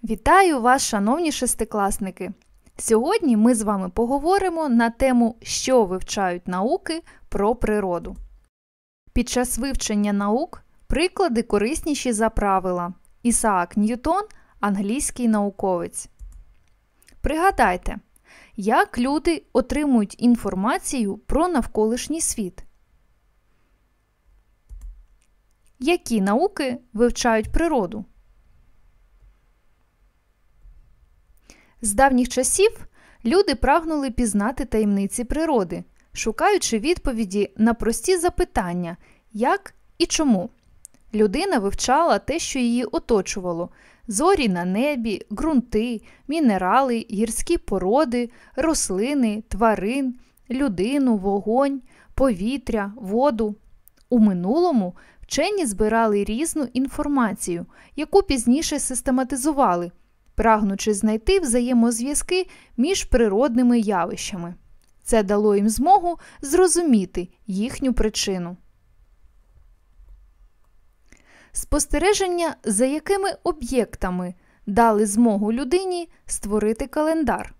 Вітаю вас, шановні шестикласники! Сьогодні ми з вами поговоримо на тему, що вивчають науки про природу. Під час вивчення наук приклади корисніші за правила. Ісаак Ньютон – англійський науковець. Пригадайте, як люди отримують інформацію про навколишній світ? Які науки вивчають природу? З давніх часів люди прагнули пізнати таємниці природи, шукаючи відповіді на прості запитання «як» і «чому?». Людина вивчала те, що її оточувало – зорі на небі, ґрунти, мінерали, гірські породи, рослини, тварин, людину, вогонь, повітря, воду. У минулому вчені збирали різну інформацію, яку пізніше систематизували, прагнучи знайти взаємозв'язки між природними явищами. Це дало їм змогу зрозуміти їхню причину. Спостереження, за якими об'єктами дали змогу людині створити календар.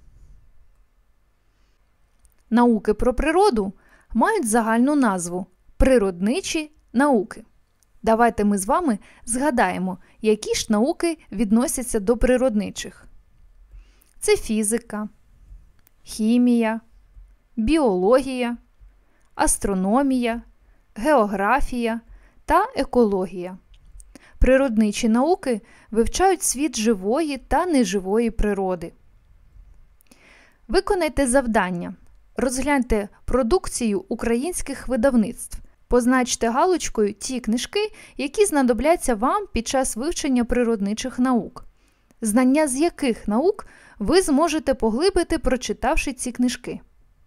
Науки про природу мають загальну назву – природничі науки. Давайте ми з вами згадаємо, які ж науки відносяться до природничих. Це фізика, хімія, біологія, астрономія, географія та екологія. Природничі науки вивчають світ живої та неживої природи. Виконайте завдання. Розгляньте продукцію українських видавництв. Позначте галочкою ті книжки, які знадобляться вам під час вивчення природничих наук. Знання з яких наук ви зможете поглибити, прочитавши ці книжки.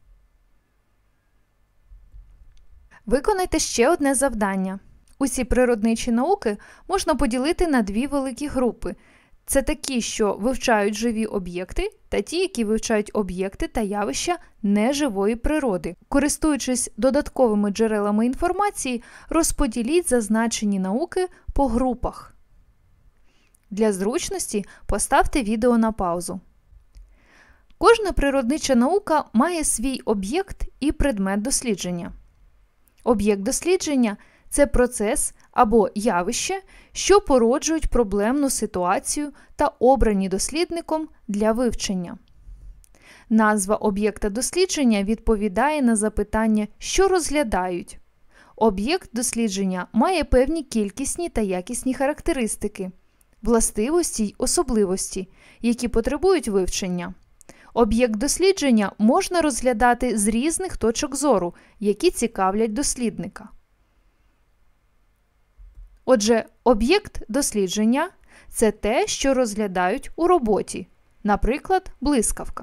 Виконайте ще одне завдання. Усі природничі науки можна поділити на дві великі групи. Це такі, що вивчають живі об'єкти, та ті, які вивчають об'єкти та явища неживої природи. Користуючись додатковими джерелами інформації, розподіліть зазначені науки по групах. Для зручності поставте відео на паузу. Кожна природнича наука має свій об'єкт і предмет дослідження. Об'єкт дослідження – це процес або явище, що породжують проблемну ситуацію та обрані дослідником для вивчення. Назва об'єкта дослідження відповідає на запитання, що розглядають. Об'єкт дослідження має певні кількісні та якісні характеристики, властивості й особливості, які потребують вивчення. Об'єкт дослідження можна розглядати з різних точок зору, які цікавлять дослідника. Отже, об'єкт дослідження – це те, що розглядають у роботі, наприклад, блискавка.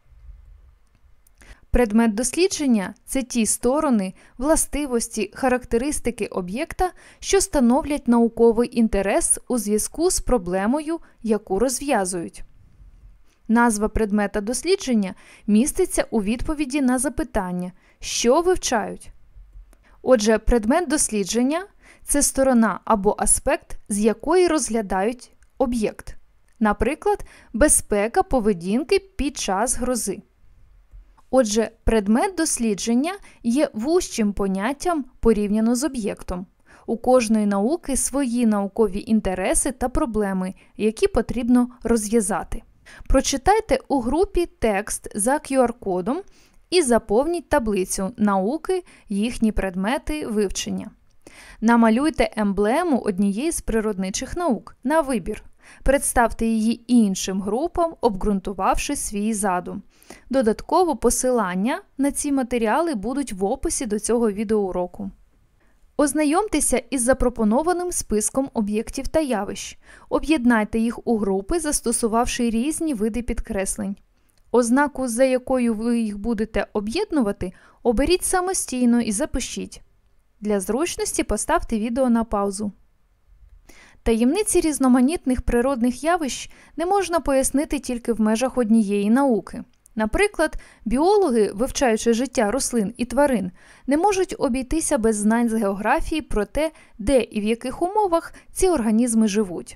Предмет дослідження – це ті сторони, властивості, характеристики об'єкта, що становлять науковий інтерес у зв'язку з проблемою, яку розв'язують. Назва предмета дослідження міститься у відповіді на запитання, що вивчають. Отже, предмет дослідження – це сторона або аспект, з якої розглядають об'єкт. Наприклад, безпека поведінки під час грози. Отже, предмет дослідження є вужчим поняттям порівняно з об'єктом. У кожної науки свої наукові інтереси та проблеми, які потрібно розв'язати. Прочитайте у групі текст за QR-кодом і заповніть таблицю «Науки, їхні предмети вивчення». Намалюйте емблему однієї з природничих наук на вибір. Представте її іншим групам, обґрунтувавши свій задум. Додатково посилання на ці матеріали будуть в описі до цього відеоуроку. Ознайомтеся із запропонованим списком об'єктів та явищ. Об'єднайте їх у групи, застосувавши різні види підкреслень. Ознаку, за якою ви їх будете об'єднувати, оберіть самостійно і запишіть. Для зручності поставте відео на паузу. Таємниці різноманітних природних явищ не можна пояснити тільки в межах однієї науки. Наприклад, біологи, вивчаючи життя рослин і тварин, не можуть обійтися без знань з географії про те, де і в яких умовах ці організми живуть.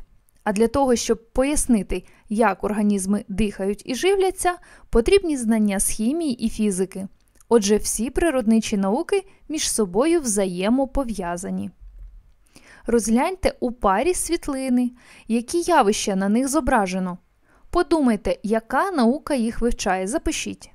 А для того, щоб пояснити, як організми дихають і живляться, потрібні знання з хімії і фізики. Отже, всі природничі науки між собою взаємопов'язані. Розгляньте у парі світлини, які явища на них зображено. Подумайте, яка наука їх вивчає. Запишіть.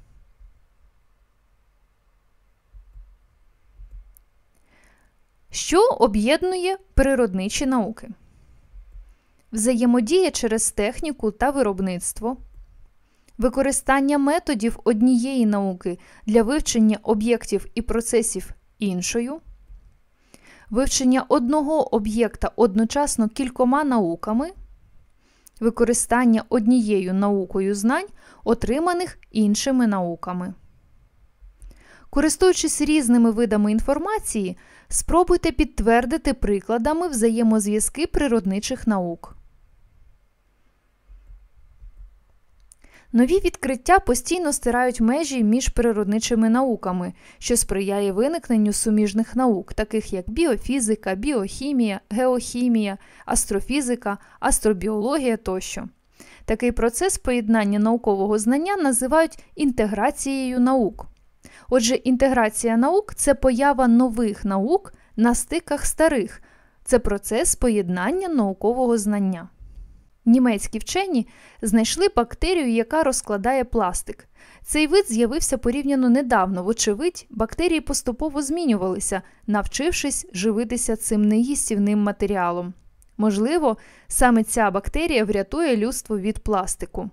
Що об'єднує природничі науки? Взаємодія через техніку та виробництво, використання методів однієї науки для вивчення об'єктів і процесів іншою, вивчення одного об'єкта одночасно кількома науками, використання однією наукою знань, отриманих іншими науками. Користуючись різними видами інформації, спробуйте підтвердити прикладами взаємозв'язки природничих наук. Нові відкриття постійно стирають межі між природничими науками, що сприяє виникненню суміжних наук, таких як біофізика, біохімія, геохімія, астрофізика, астробіологія тощо. Такий процес поєднання наукового знання називають інтеграцією наук. Отже, інтеграція наук – це поява нових наук на стиках старих. Це процес поєднання наукового знання. Німецькі вчені знайшли бактерію, яка розкладає пластик. Цей вид з'явився порівняно недавно. Вочевидь, бактерії поступово змінювалися, навчившись живитися цим неїстівним матеріалом. Можливо, саме ця бактерія врятує людство від пластику.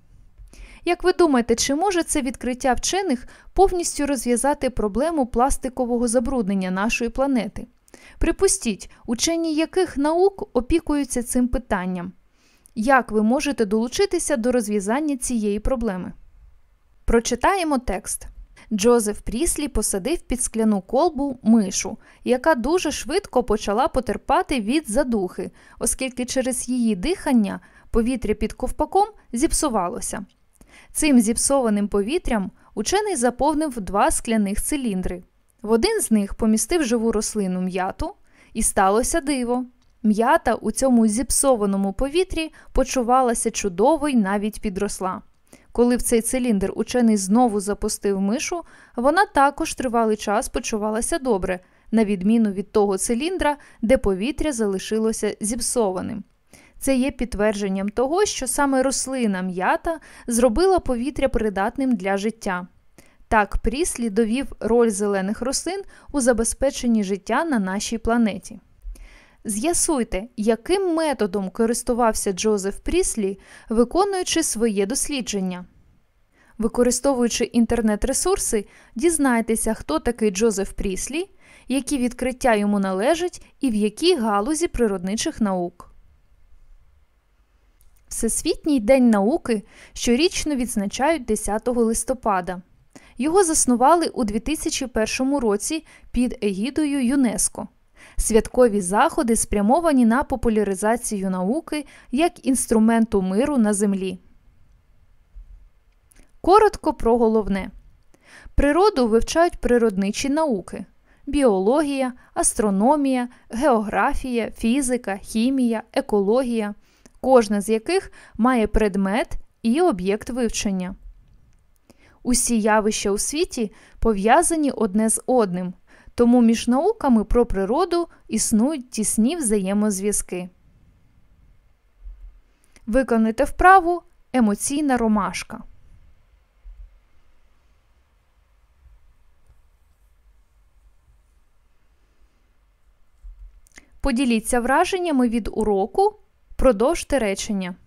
Як ви думаєте, чи може це відкриття вчених повністю розв'язати проблему пластикового забруднення нашої планети? Припустіть, учені яких наук опікуються цим питанням? Як ви можете долучитися до розв'язання цієї проблеми? Прочитаємо текст. Джозеф Пріслі посадив під скляну колбу мишу, яка дуже швидко почала потерпати від задухи, оскільки через її дихання повітря під ковпаком зіпсувалося. Цим зіпсованим повітрям учений заповнив 2 скляних циліндри. В один з них помістив живу рослину м'яту, і сталося диво. М'ята у цьому зіпсованому повітрі почувалася чудово й навіть підросла. Коли в цей циліндр учений знову запустив мишу, вона також тривалий час почувалася добре, на відміну від того циліндра, де повітря залишилося зіпсованим. Це є підтвердженням того, що саме рослина м'ята зробила повітря придатним для життя. Так Пріслі довів роль зелених рослин у забезпеченні життя на нашій планеті. З'ясуйте, яким методом користувався Джозеф Пріслі, виконуючи своє дослідження. Використовуючи інтернет-ресурси, дізнайтеся, хто такий Джозеф Пріслі, які відкриття йому належать і в якій галузі природничих наук. Всесвітній день науки щорічно відзначають 10 листопада. Його заснували у 2001 році під егідою ЮНЕСКО. Святкові заходи спрямовані на популяризацію науки як інструменту миру на землі. Коротко про головне. Природу вивчають природничі науки – біологія, астрономія, географія, фізика, хімія, екологія, кожна з яких має предмет і об'єкт вивчення. Усі явища у світі пов'язані одне з одним, тому між науками про природу існують тісні взаємозв'язки. Виконайте вправу «Емоційна ромашка». Поділіться враженнями від уроку, продовжте речення.